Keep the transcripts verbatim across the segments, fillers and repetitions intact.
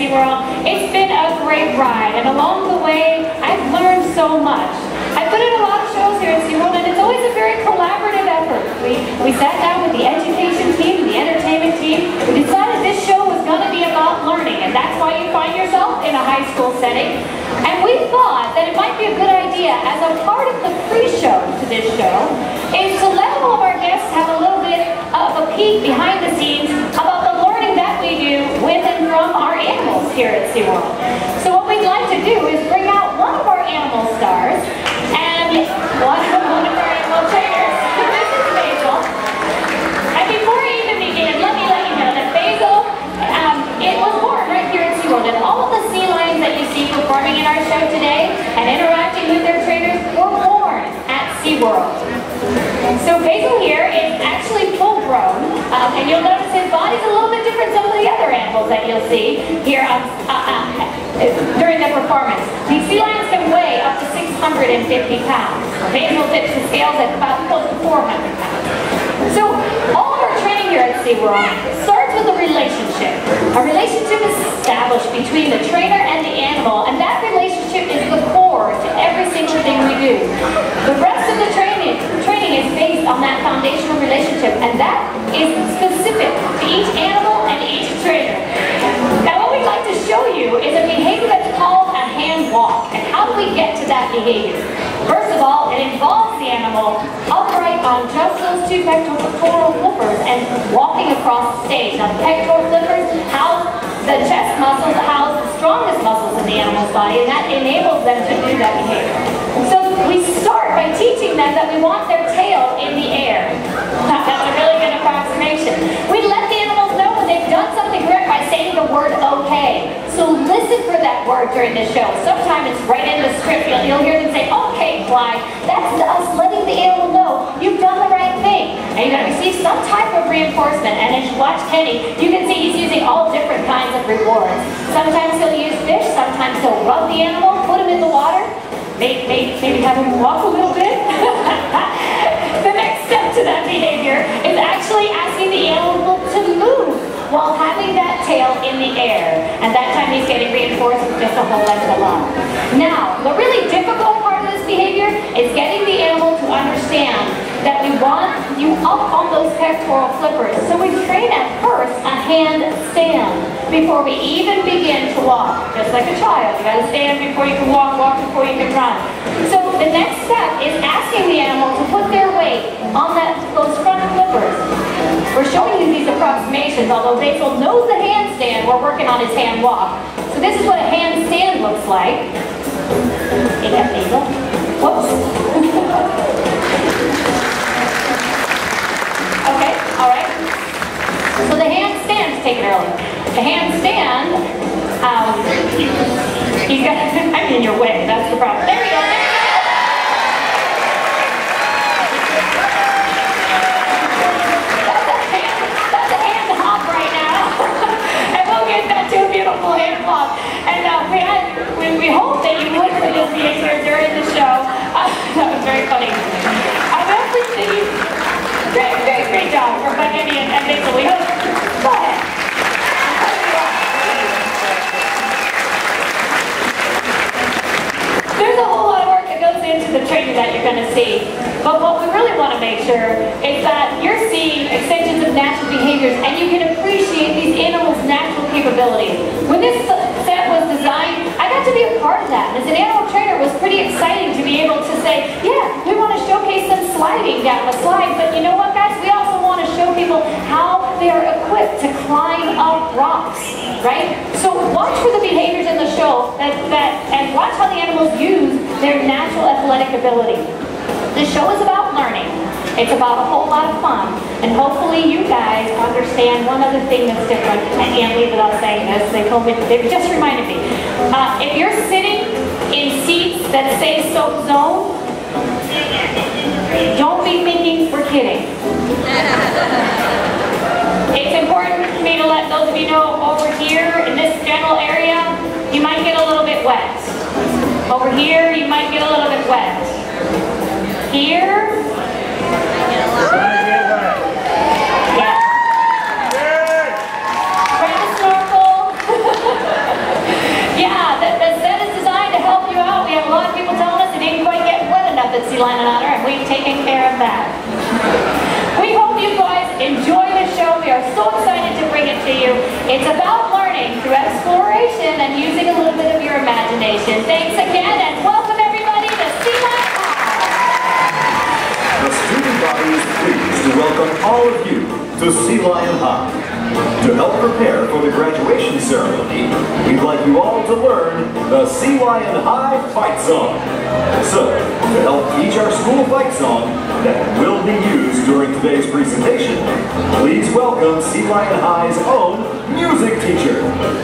SeaWorld. It's been a great ride, and along the way, I've learned so much. I put in a lot of shows here at SeaWorld, and it's always a very collaborative effort. We, we sat down with the education team, the entertainment team. We decided this show was going to be about learning, and that's why you find yourself in a high school setting. And we thought that it might be a good idea, as a part of the pre-show to this show, is to let all of our guests have a little bit of a peek behind the scenes about the learning that we do with and from our animals here at SeaWorld. So what we'd like to do is bring out one of our animal stars and one, one of our animal trainers. This is Basil. And before I even begin, let me let you know that Basil, um, it was born right here at SeaWorld, and all of the sea lions that you see performing in our show today and interacting with their trainers were born at SeaWorld. So Basil here is actually full grown, um, and you'll notice his body's a little bit different than some of the other animals that you'll see here on, uh, uh, during the performance. These sea lions can weigh up to six hundred fifty pounds. Basil tips the scales at about close to four hundred pounds. So all of our training here at SeaWorld starts with a relationship. A relationship is established between the trainer and the animal, and that relationship is the core to every single thing we do. The rest of the training, training is based on that foundational relationship, and that is specific to each animal and each trainer. Now what we'd like to show you is a behavior that's called a hand walk. And how do we get to that behavior? First of all, it involves the animal upright on just those two pectoral flippers and walking across the stage. Now the pectoral flippers house the chest muscles, house the strongest muscles in the animal's body, and that enables them to do that behavior. So we start by teaching them that we want their tail in the air. That's a really good approximation. We let the animals know when they've done something correct by saying the word okay. So listen for that word during the show. Sometimes it's right in the script. You'll, you'll hear them say, okay, fly. That's us letting the animal know you've done the right thing. And you're going to receive some type of reinforcement. And as you watch Kenny, you can see he's using all different kinds of rewards. Sometimes he'll use fish. Sometimes he'll rub the animal, put him in the water. Maybe, maybe, maybe have him walk a little bit. The next step to that behavior is actually asking the animal to move while having that tail in the air. And that time he's getting reinforced with just a whole bunch of love. Now, the really difficult part of this behavior is getting the animal to understand that we want you up on those pectoral flippers. So we train at first a handstand before we even begin to walk. Just like a child, you gotta stand before you can walk, walk before you can run. So the next step is asking the animal to put their weight on that those front flippers. We're showing you these approximations, although Basil knows the handstand, we're working on his hand walk. So this is what a handstand looks like. Hey, that Basil. Whoops. Okay, all right. So the handstand's taken earlier. The handstand, um, you got, I'm in your way, that's the problem. There we go, there we go. That's a hand, that's a hand hop right now. And we'll get that to a beautiful hand walk. And uh, we, had, we, we hope that you would for this behavior during the show. Uh, that was very funny. Of everything, great, great, great job for Kenny and, and Basil. We hope. Go ahead. There's a whole lot of work that goes into the training that you're going to see. But what we really want to make sure is that you're seeing extensions of natural behaviors and you can appreciate these animals' natural capabilities. When this set was designed, I got to be a part of that. And as an animal trainer, it was pretty exciting to be able to say, yeah, we want to showcase them sliding down the slide, but you know what, guys? We also want to show people how they are equipped to climb up rocks, right? So watch for the behaviors in the show that, that, and watch how the animals use their natural athletic ability. The show is about learning. It's about a whole lot of fun. And hopefully you guys understand one other thing that's different. I can't leave without saying this. They told me, they just reminded me. Uh, if you're sitting in seats that say Soap Zone, don't be thinking we're kidding. It's important for me to let those of you know over here in this general area, you might get a little bit wet. Over here, you might get a little bit wet. Here, yeah. Grab a snorkel. Lion Honor, and we've taken care of that. We hope you guys enjoy the show. We are so excited to bring it to you. It's about learning through exploration and using a little bit of your imagination. Thanks again, and welcome everybody to Sea Lion High. The student body is pleased to welcome all of you to Sea Lion High. To help prepare for the graduation ceremony, we'd like you all to learn the Sea Lion High fight song. So, to help teach our school fight song that will be used during today's presentation, please welcome Sea Lion High's own music teacher.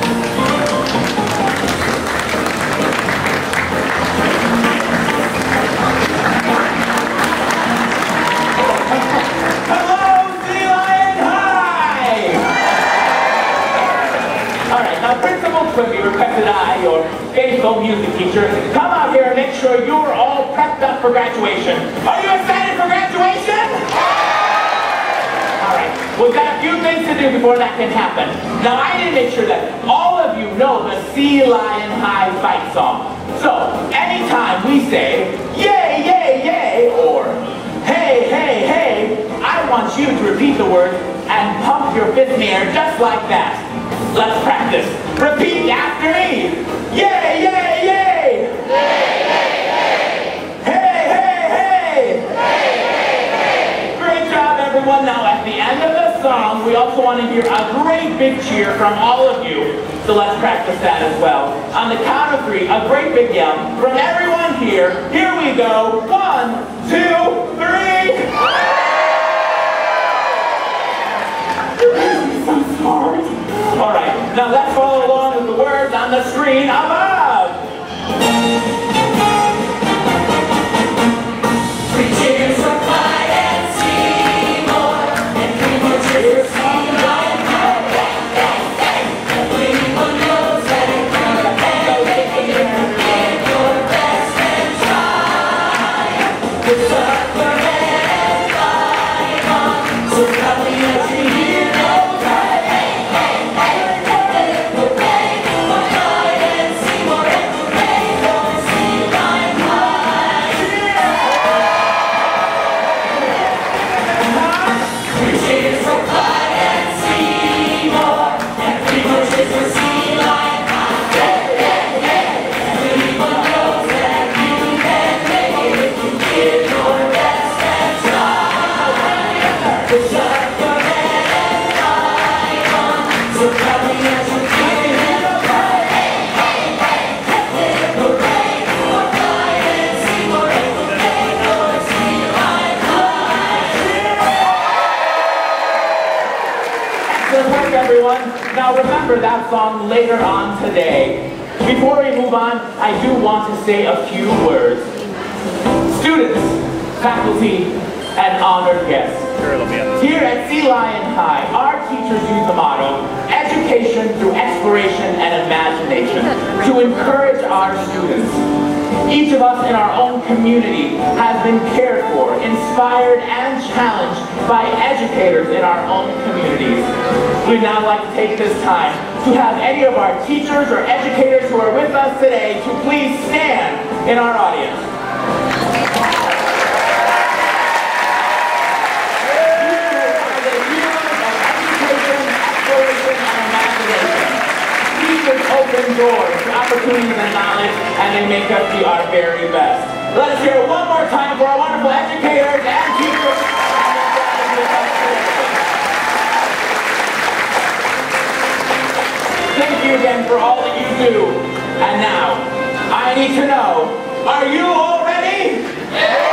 Quickly requested I, your faithful music teacher, come out here and make sure you're all prepped up for graduation. Are you excited for graduation? Alright, we've got a few things to do before that can happen. Now I need to make sure that all of you know the Sea Lion High fight song. So, anytime we say, yay, yay, yay, or hey, hey, hey, I want you to repeat the word and pump your fist in the air just like that. Let's practice. Repeat after me. Yay, yay, yay! Yay, yay, yay! Hey, hey, hey! Hey, hey, hey! Great job, everyone. Now, at the end of the song, we also want to hear a great big cheer from all of you. So let's practice that as well. On the count of three, a great big yell from everyone here. Here we go. One, two, three. You're so smart. All right, now let's follow along with the words on the screen above. Three cheers for Clyde and Seymour, and three more cheers for Sea Lion High. Everyone knows that it can be here. Give your best and try. Good luck for and fight on. So probably as you hear those right. Now remember that song later on today. Before we move on, I do want to say a few words. Students, faculty, and honored guests. Here at Sea Lion High, our teachers use the motto, education through exploration and imagination, to encourage our students. Each of us in our own community has been cared for, inspired, and challenged by educators in our own communities. We'd now like to take this time to have any of our teachers or educators who are with us today to please stand in our audience. Open doors to opportunities and knowledge, and they make us be our very best. Let us hear it one more time for our wonderful educators and teachers. Thank you again for all that you do. And now, I need to know, are you all ready? Yeah!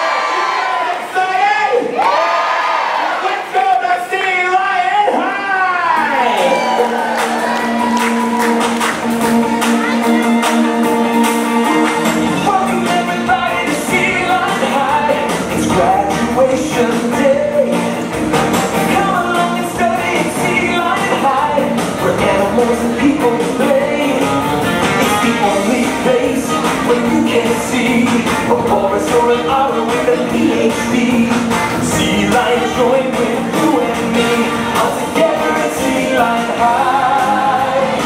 Sea Lions join with you and me, all together at Sea Lion High.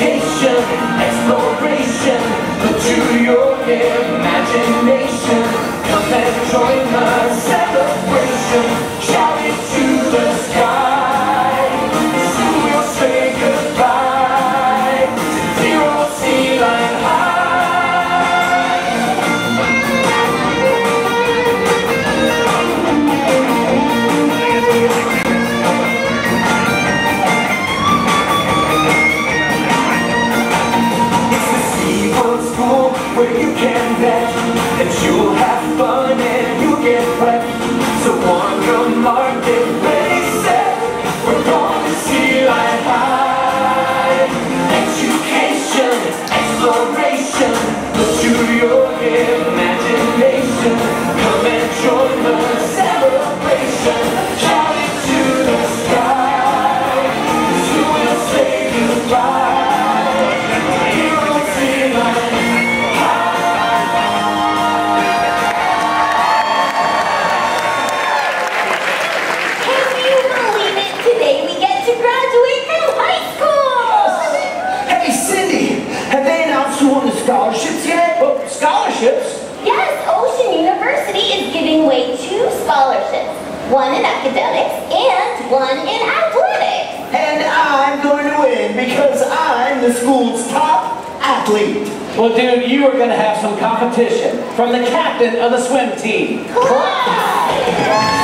Education, exploration, put to your imagination. join the celebration, shout it to the sky. Soon we'll say goodbye to dear old Sea Lion High. It's the SeaWorld school where you can bet that you'll have fun and you'll get wet. So on your mark, get ready, set. We're going to Sea Lion High. Education, exploration, look to your imagination. Come and join the celebration. Shout it to the sky. Soon we'll say goodbye. Here on Sea Lion Today we get to graduate from high school! Hey, Cindy, have they announced who won the scholarships yet? Oh, scholarships? Yes, Ocean University is giving away two scholarships. One in academics and one in athletics. And I'm going to win because I'm the school's top athlete. Well, dude, you are going to have some competition from the captain of the swim team. Clyde!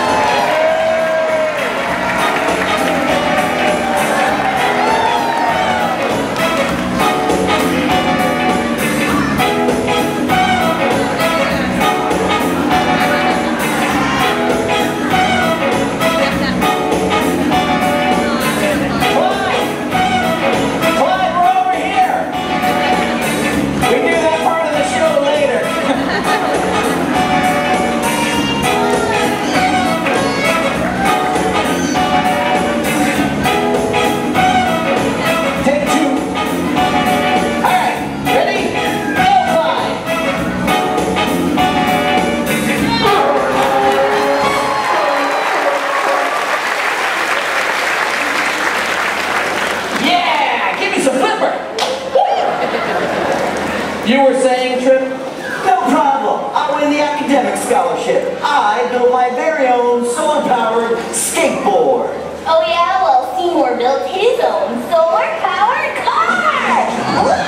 You were saying, Trip? No problem. I win the academic scholarship. I built my very own solar-powered skateboard. Oh yeah, well Seymour built his own solar-powered car! Look!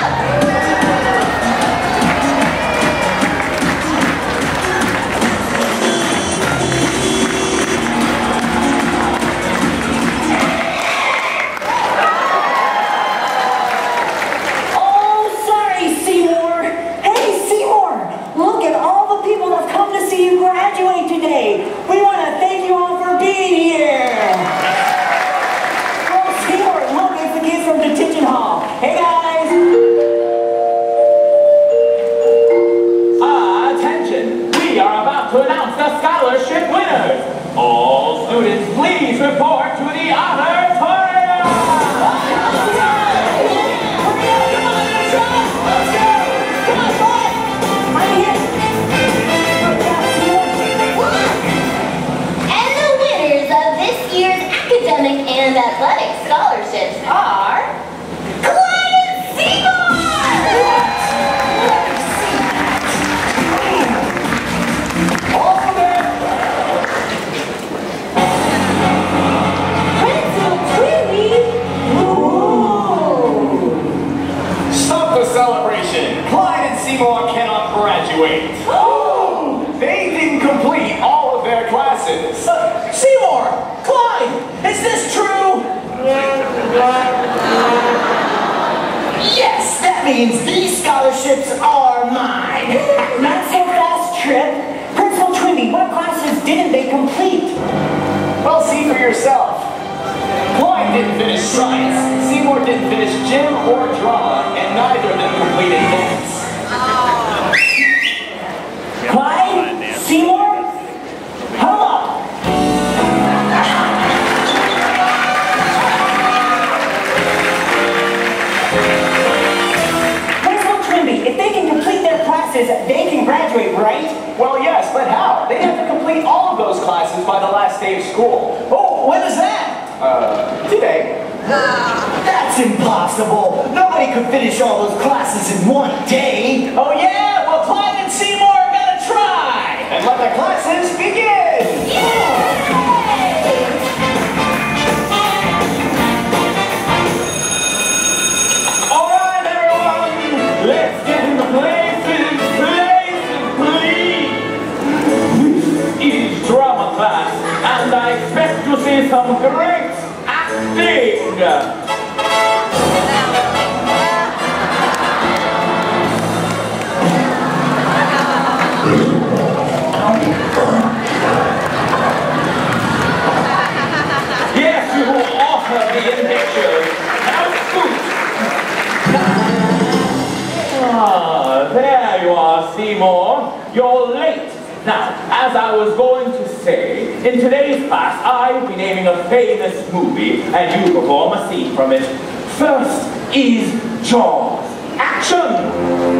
Graduate today. We want to thank you all for being here. Oh, Seymour, look, it's the kids from Detention Hall. Hey, guys. Attention! We are about to announce the scholarship winners. All students, please report to the auditorium. Academic and athletic scholarships are Clyde and Seymour! Principal Twinny! Ooh! Stop the celebration. Clyde and Seymour cannot graduate. Oh! They didn't complete all of their classes. Uh, Seymour! Clyde! Is this true? Yes, that means these scholarships are mine. Not so fast, Trip. Principal Twinny, what classes didn't they complete? Well, see for yourself. Clyde didn't finish science, Seymour didn't finish gym or drama, and neither of them completed dance. Clyde? Seymour? Hold up. Principal Twinny, if they can complete their classes, they can graduate, right? Well, yes, but how? They have to complete all of those classes by the last day of school. Oh, when is that? Uh, today. That's impossible. Nobody could finish all those classes in one day. Oh yeah? Well, Clyde and Seymour are gonna try! And let the class Seymour, you're late. Now, as I was going to say, in today's class, I will be naming a famous movie, and you perform a scene from it. First is Jaws. Action!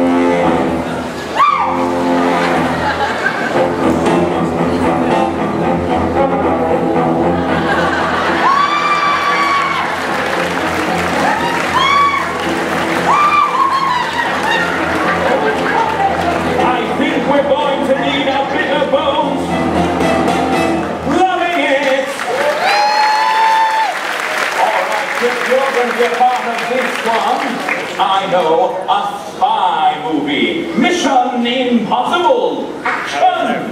We're going to need a bit of bones. Loving it. All right, if you're going to be a part of this one, I know, a spy movie. Mission Impossible. Action.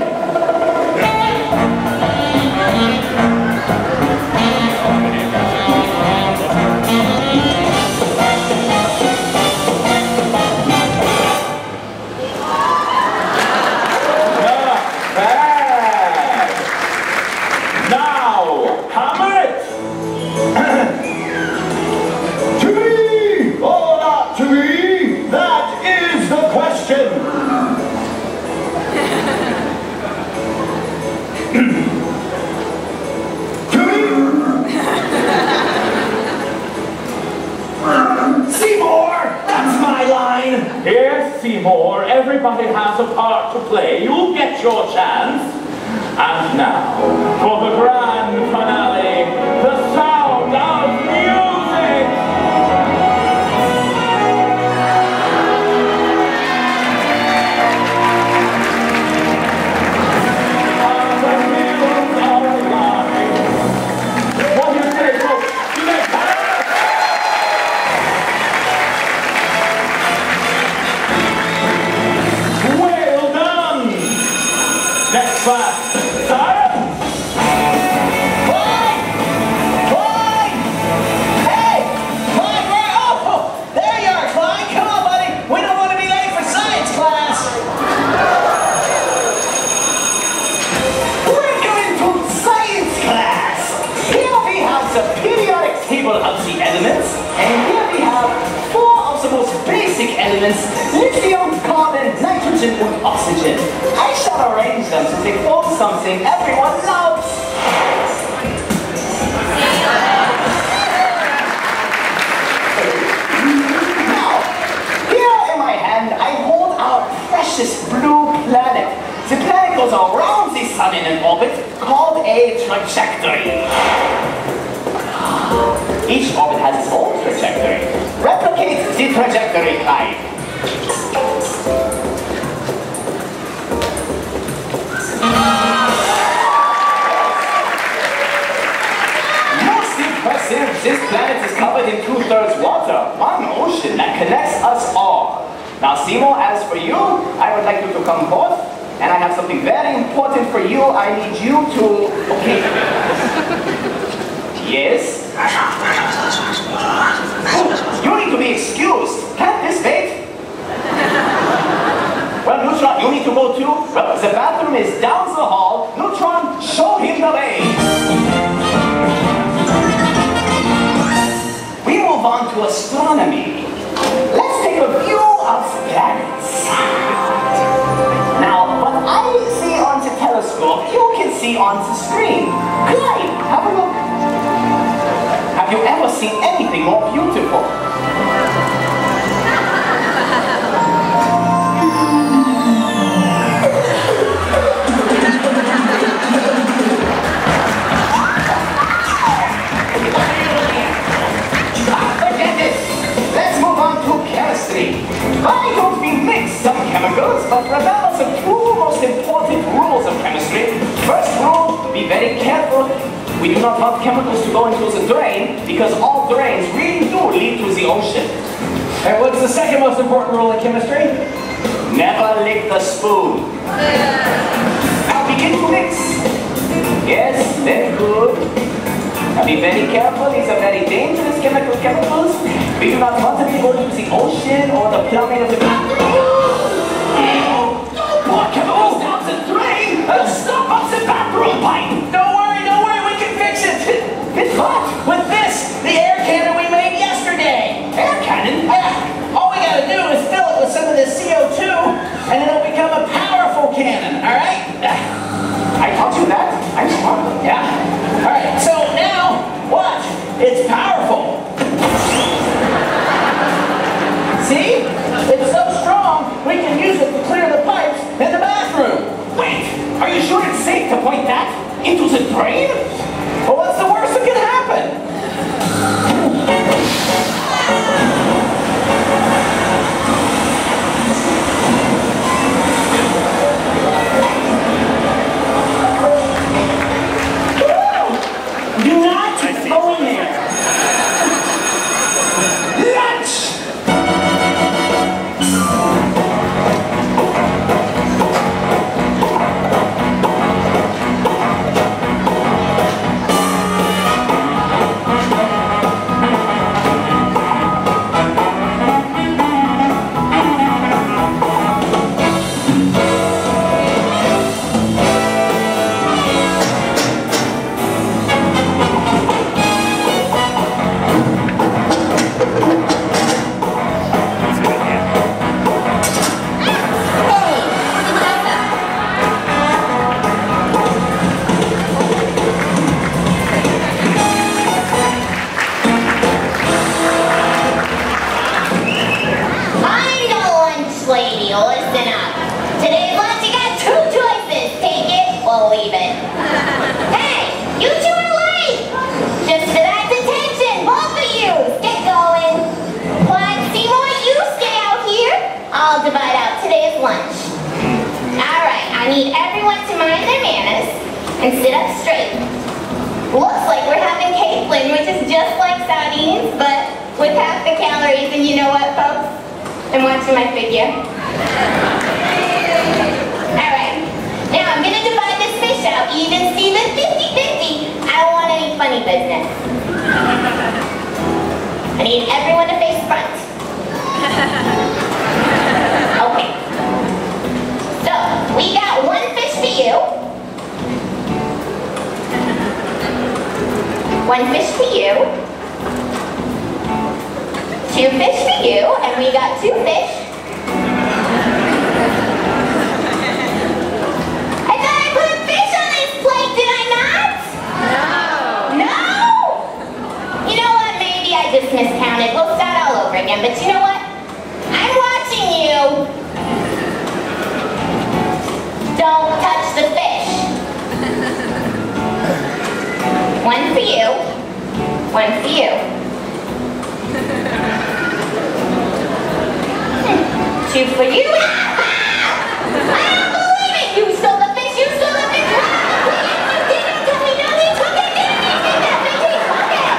Here, Seymour, everybody has a part to play. You'll get your chance. And now, for the grand finale, the sound of music! And the wheels are alive. What do you say, folks? Do they pass? Next class, science! Clyde! Clyde! Hey! Clyde, where? Oh, there you are, Clyde. Come on, buddy. We don't want to be late for science class. Welcome to science class. Here we have the periodic table of the elements, and here we have four of the most basic elements: lithium, carbon, nitrogen, and oxygen. I shall arrange them to take form something everyone loves. Now, here in my hand, I hold our precious blue planet. The planet goes around the sun in an orbit called a trajectory. Each orbit has its own trajectory. Replicate the trajectory, Clyde. Most impressive, this planet is covered in two-thirds water, one ocean that connects us all. Now, Seymour, as for you, I would like you to come forth, and I have something very important for you. I need you to... Okay. Yes? You need to be excused. Can't this wait? Well, Neutron, you need to go too. Well, the bathroom is down the hall. Neutron, show him the way. We move on to astronomy. Let's take a view of planets. Now, what I see on the telescope, you can see on the screen. Clyde, have a look. Have you ever seen anything more beautiful? Forget it! Let's move on to chemistry. Why don't we mix some chemicals, but remember the two most important rules of chemistry. First rule, be very careful. We do not want chemicals to go into the drain, because all drains really do lead to the ocean. And what's the second most important rule in chemistry? Never lick the spoon. Now begin to mix. Yes, very good. Now be very careful, these are very dangerous chemical chemicals. We do not want them to go into the ocean or the plumbing of the bathroom. Don't pour chemicals down the drain! It'll stop up the bathroom pipe! Don't worry, don't worry, we can fix it! With what? With this, the air cannon we made yesterday! Air cannon? Yeah. All we gotta do is fill it with some of this C O two, and then it'll become train? Well, what's the worst that could happen? Do not go in there. Lunch! And sit up straight. Looks like we're having Caitlin, which is just like sardines, but with half the calories. And you know what, folks? I'm watching my figure. Alright, now I'm going to divide this fish out. Even Steven, fifty fifty. I don't want any funny business. I need everyone to face front. Okay. So, we got one fish for you. One fish for you, two fish for you, and we got two fish. I thought I put a fish on this plate, did I not? No. No? You know what, maybe I just miscounted. We'll start all over again, but you know what? I'm watching you. Don't touch the fish. One for you, one for you. Two for you. I don't believe it! You stole the fish, you stole the fish! You didn't tell me, no, he took it, didn't he? Did that fish, he took it!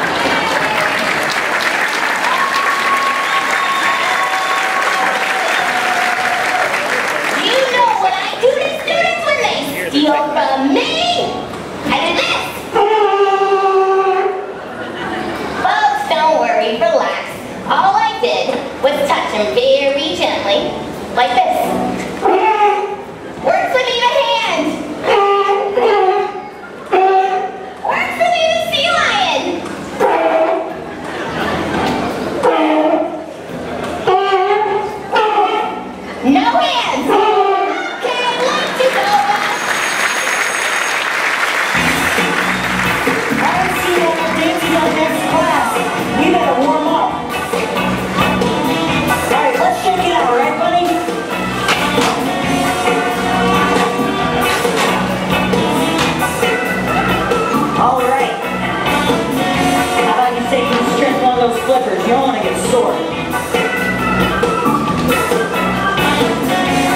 You know what I do to students when they steal from me? I do this. Relax. All I did was touch him very gently, like this. Works with even hand. Works with even sea lion. No hands. Okay, lunch is over. I see you dancing on next class. We better warm up. Alright, let's check it out, alright, buddy? Alright. How about you take and stretch one of those flippers? You don't want to get sore.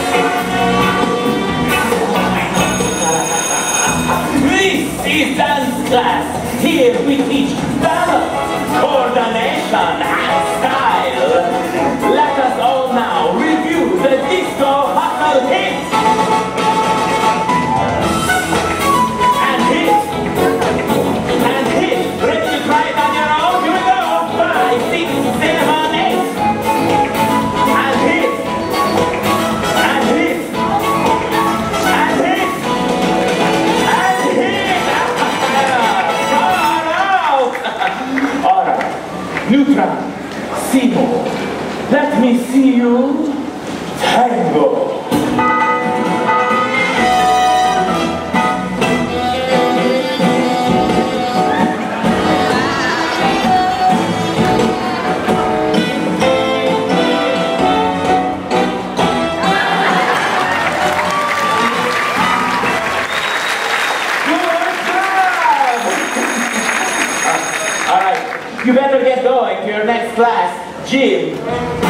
Jim.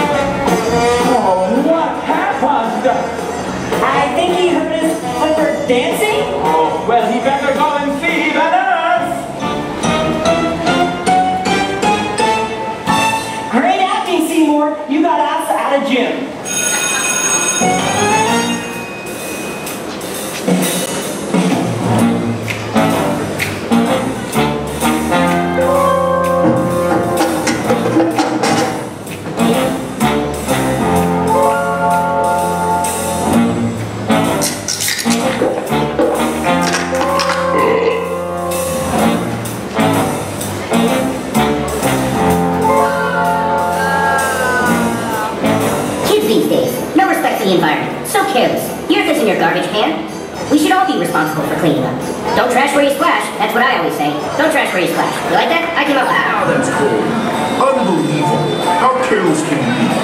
Oh, what happened? I think he hurt his flipper dancing. Oh, well, he better go and see the nurse. Great acting, Seymour. You got us out of gym. We should all be responsible for cleaning up. Don't trash where you splash. That's what I always say. Don't trash where you splash. You like that? I came up with that. Oh, that's cool. Unbelievable. How careless can you be?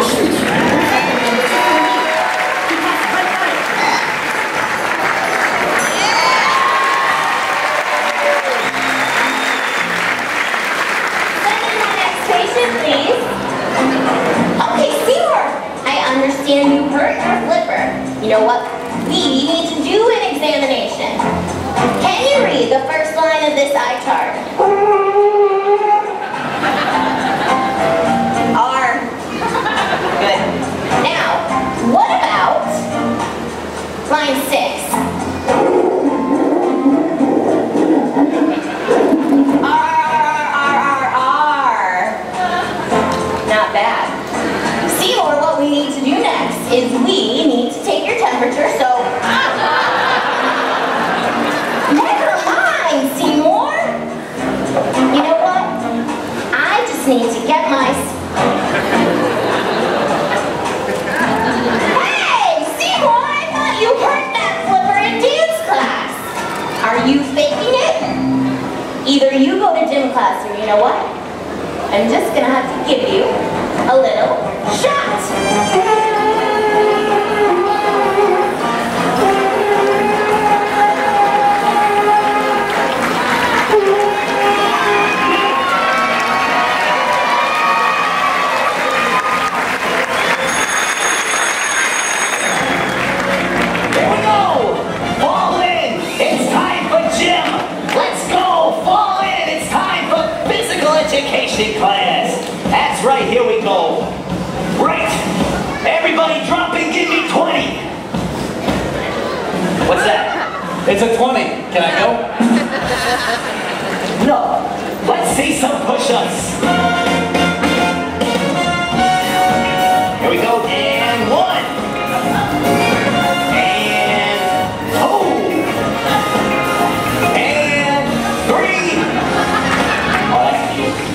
Send in my next patient, please. Okay, Seymour. I understand you hurt your flipper. You know what? We need to do an examination. Can you read the first line of this eye chart? R. Good. Now, what about line six? R, R, R, R. Not bad. Seymour, what we need to do next is we need to take your temperature, so... Never mind, Seymour! You know what? I just need to get my... Hey! Seymour, I thought you hurt that flipper in dance class! Are you faking it? Either you go to gym class or you know what? I'm just gonna have to give you a little shot! Class. That's right, here we go. Right. Everybody drop and give me twenty. What's that? It's a twenty. Can I go? No. Let's see some push-ups. Here we go. And one. And two. And three. Oh, that's cute.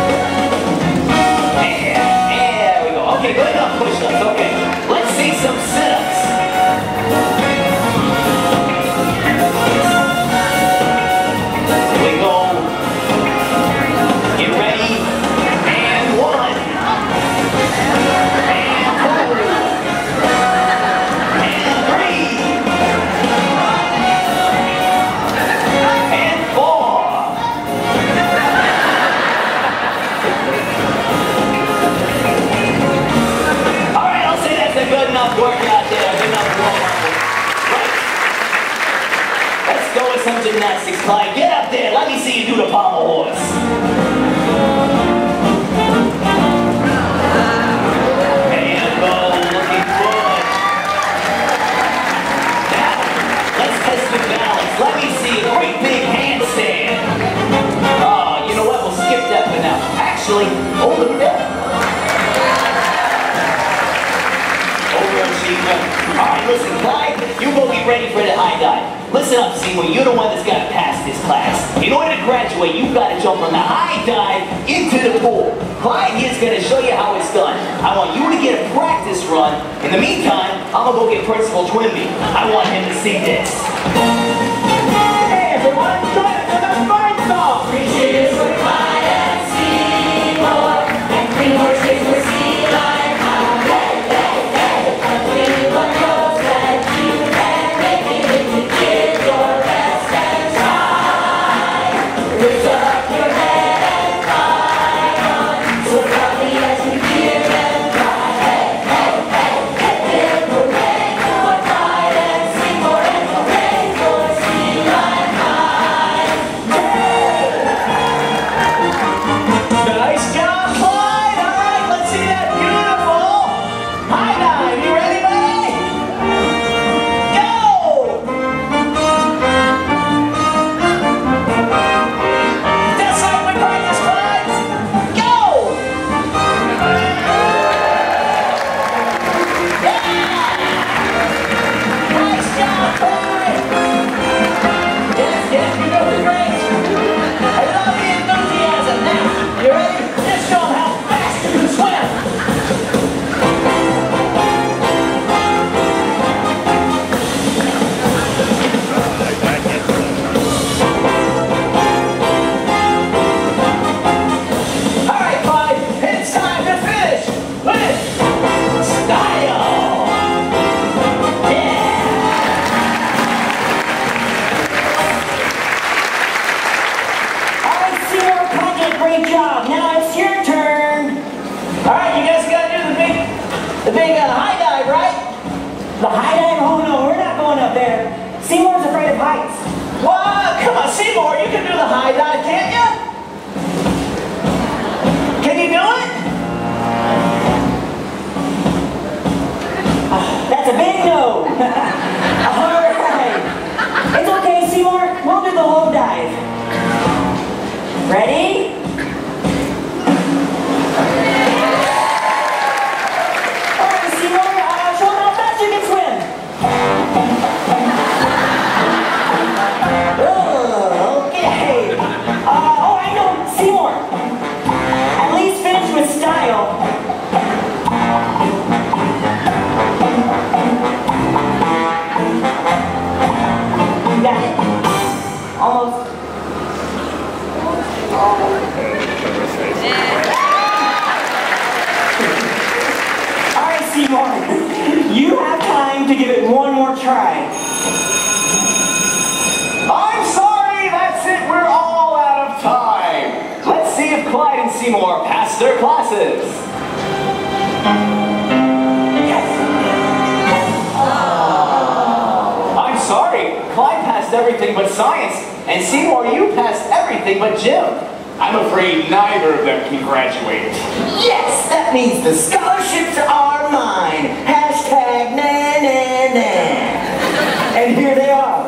Okay, good enough push-ups. Okay, let's see some sit-ups. Here we go. Get ready. And one. And two. And three. And four. Good enough work out there, good enough warm up. Right. Let's go with some gymnastics, Clyde. Get up there, let me see you do the pommel horse. And go, looking good. Now, let's test your balance. Let me see a great big handstand. Oh, you know what, we'll skip that for now. Actually, oh, look at that. Alright, listen, Clyde, you go get ready for the high dive. Listen up, Seymour, you're the one that's got to pass this class. In order to graduate, you've got to jump from the high dive into the pool. Clyde here's going to show you how it's done. I want you to get a practice run. In the meantime, I'm going to go get Principal Twimby. I want him to see this. Hey, everyone, join us for the fight song! Three cheers for Clyde and Seymour, and three more cheers for Sea Lion. Lift up your head and fly on, so proudly as you try. I'm sorry, that's it. We're all out of time. Let's see if Clyde and Seymour pass their classes. Yes. Oh. I'm sorry. Clyde passed everything but science, and Seymour, you passed everything but gym. I'm afraid neither of them can graduate. Yes, that means the scholarships are mine. Hashtag na na na. And here they are.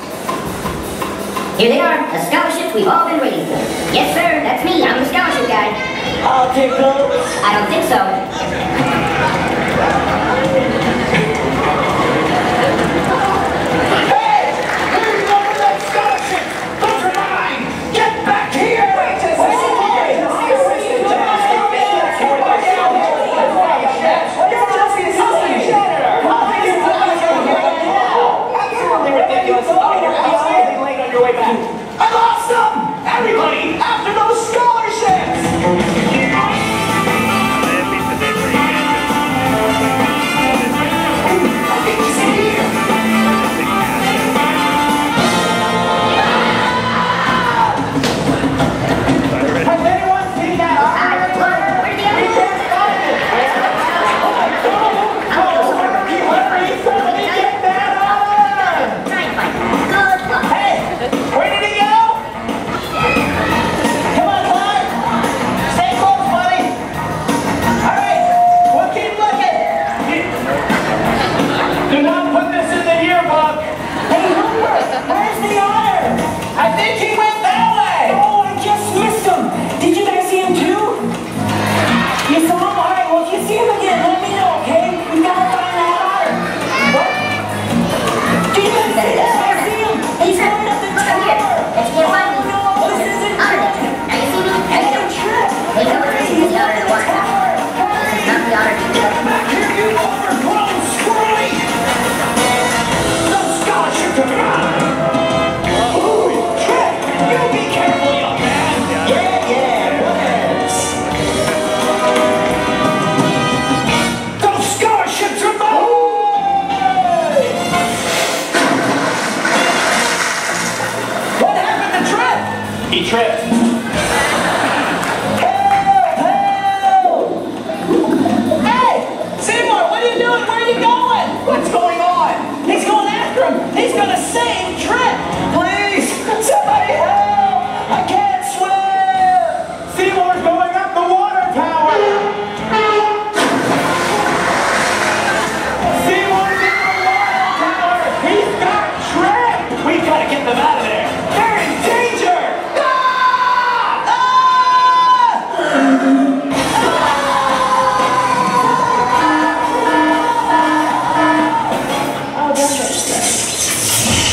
Here they are, the scholarships we've all been waiting for. Yes, sir, that's me. I'm the scholarship guy. I'll take those. I don't think so. Hey! Who's over that scholarship? Those are mine! Get back here! Wait just a second! Absolutely ridiculous. You're late on your way back. I lost them! Everybody, after those scholarships! I think he's here. Has anyone seen that honor? Where did the other Hurry, somebody get that honor! Try and find it. Good luck. Hey, where did he go? Come on, Clyde. Stay close, buddy. All right, we'll keep looking. Do not put this in the yearbook. Hey, Hooper, where's the honor? I think he went that way. Oh, I just missed him. Did you guys see him too? You saw him? All right, well, if you see him again, let me know, okay? We gotta find that honor. What? Did you guys see that? I see him. He's going up the Come here. tower. Let's go find him. No, this isn't Honor. true. Now you see me? Hey, Trip. He's over there. He's the honor in the water tower. This is not the honor to Get back here, you overgrown squirrely. Those scholarships are mine. Ooh, Trip, you be careful, young man. Yeah, yeah, what else? Those scholarships are mine. What happened to Trip? He tripped. Hey, Seymour, what are you doing? Where are you going? What's going on? He's going after him. He's going to save Trip. Please, somebody help! I can't swim! Seymour's going up the water tower. Seymour's in the water tower. He's got Trip. We gotta get them out of there. They're in danger! Ah! Oh, that's right.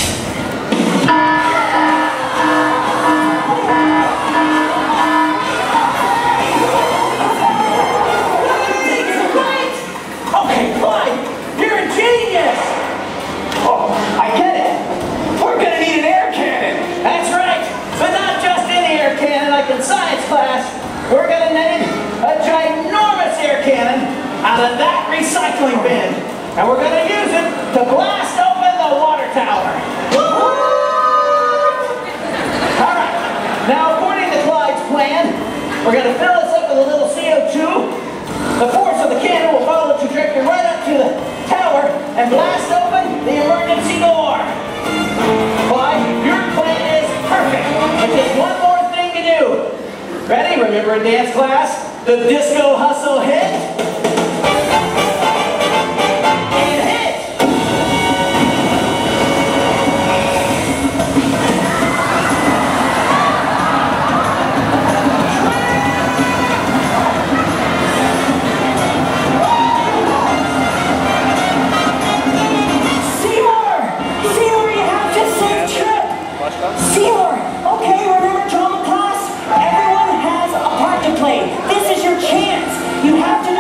Okay, Clyde, you're a genius. Oh, I get it. We're gonna need an air cannon. That's right. But not just any air cannon like in science class. We're going to need a ginormous air cannon out of that recycling bin. And we're going to use it to blast open the water tower. All right. Now, according to Clyde's plan, we're going to fill this up with a little C O two. The force of the cannon will follow the trajectory right up to the tower and blast open the emergency door. Clyde, your plan is perfect. But there's one more thing to do. Ready? Remember in dance class? The disco hustle hit? And hit! Seymour! Seymour, you have to save Trip! Seymour! Okay, remember drama class? Everyone has a part to play. This is your chance. You have to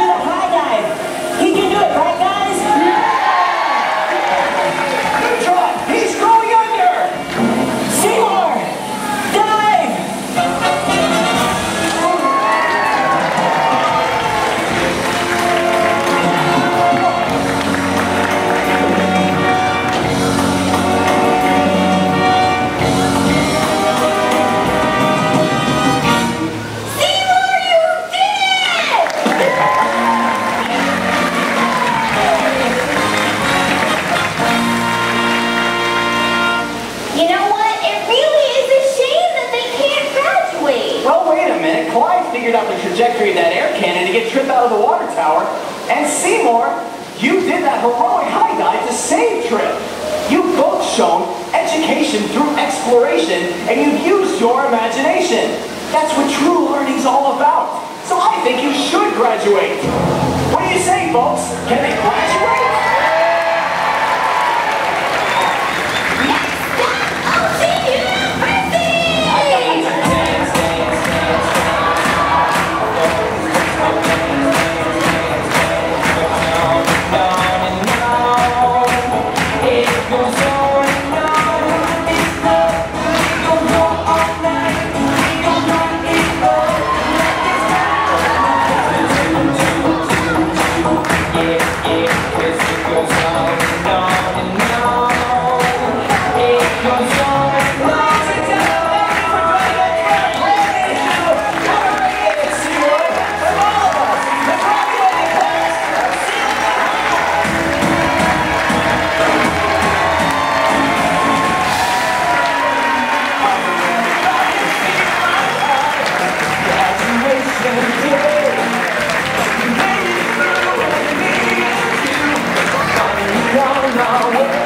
heroic high dive to save Trip. You've both shown education through exploration, and you've used your imagination. That's what true learning's all about. So I think you should graduate. What do you say, folks? Can they graduate? No, no,